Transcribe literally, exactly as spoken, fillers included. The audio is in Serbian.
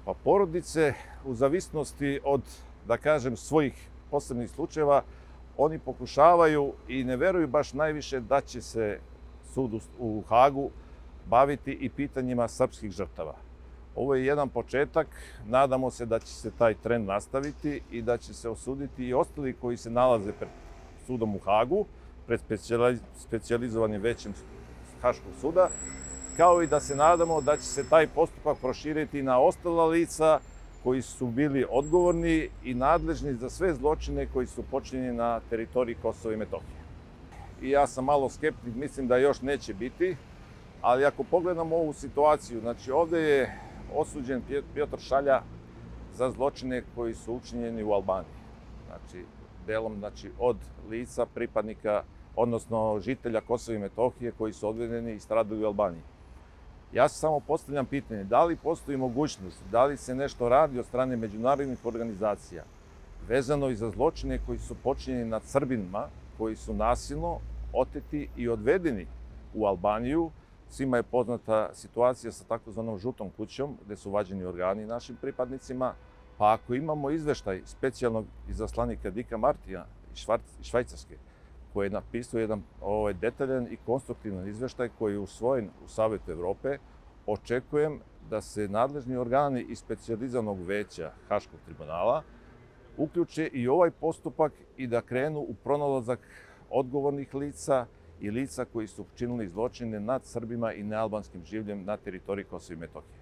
Pa porodice, u zavisnosti od, da kažem, svojih posebnih slučajeva, oni pokušavaju i ne veruju baš najviše da će se sud u Hagu baviti i pitanjima srpskih žrtava. Ovo je jedan početak, nadamo se da će se taj trend nastaviti i da će se osuditi i ostali koji se nalaze pred sudom u Hagu, pred specijalizovanim većem Haškog suda, kao i da se nadamo da će se taj postupak proširiti na ostala lica koji su bili odgovorni i nadležni za sve zločine koji su počinjeni na teritoriji Kosova i Metohije. I ja sam malo skeptik, mislim da još neće biti, ali ako pogledamo ovu situaciju, znači ovde je osuđen Pjotr Šalja za zločine koji su učinjeni u Albaniji. Znači, delom znači, od lica pripadnika, odnosno žitelja Kosova i Metohije koji su odvedeni i stradali u Albaniji. Ja se samo postavljam pitanje, da li postoji mogućnost, da li se nešto radi od strane međunarodnih organizacija vezano i za zločine koji su počinjeni nad Srbima, koji su nasilno oteti i odvedeni u Albaniju. Svima je poznata situacija sa takozvanom žutom kućom, gde su vađeni organi našim pripadnicima. Pa ako imamo izveštaj specijalnog izaslanika Dika Martija iz Švajcarske, koji je napisao jedan ovaj, detaljan i konstruktivan izveštaj koji je usvojen u Savetu Evrope, očekujem da se nadležni organi iz specijalizovanog veća Haškog tribunala uključe i ovaj postupak i da krenu u pronalazak odgovornih lica i lica koji su činili zločine nad Srbima i nealbanskim življem na teritoriji Kosova i Metohije.